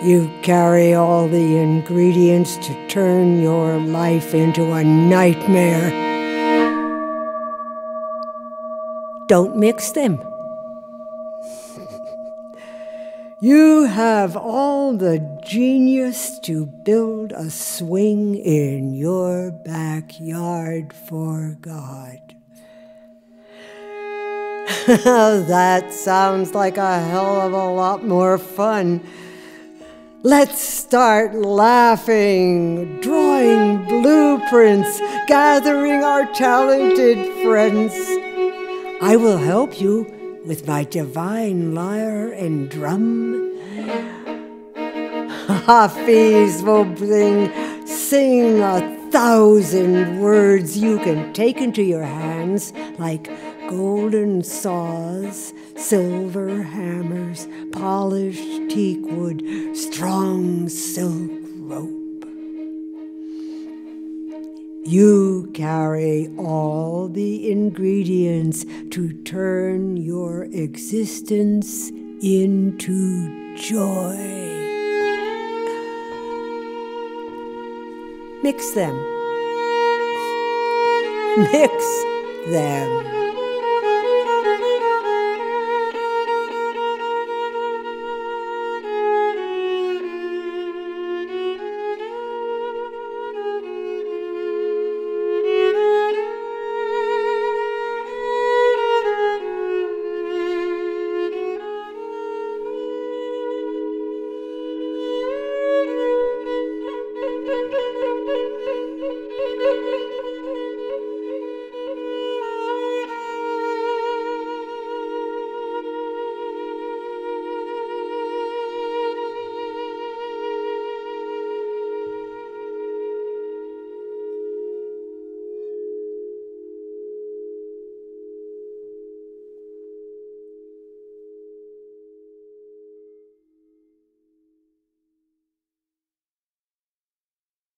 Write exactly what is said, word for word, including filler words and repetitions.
You carry all the ingredients to turn your life into a nightmare. Don't mix them. You have all the genius to build a swing in your backyard for God. That sounds like a hell of a lot more fun. Let's start laughing, drawing blueprints, gathering our talented friends. I will help you with my divine lyre and drum. Hafiz will sing, sing a thousand words you can take into your hands like golden saws, silver hammers, polished teakwood, strong silk rope. You carry all the ingredients to turn your existence into joy. Mix them. Mix them.